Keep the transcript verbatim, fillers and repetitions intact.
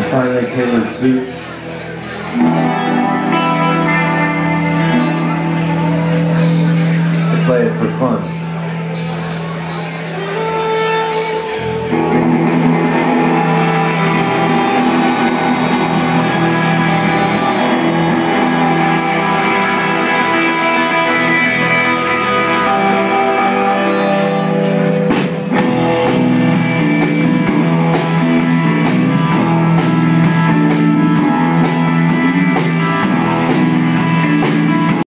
finely tailored suits. They play it for fun.